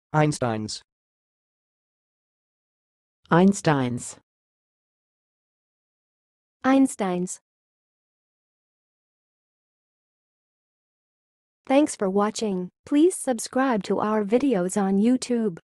Einsteins. Einsteins. Einsteins. Thanks for watching. Please subscribe to our videos on YouTube.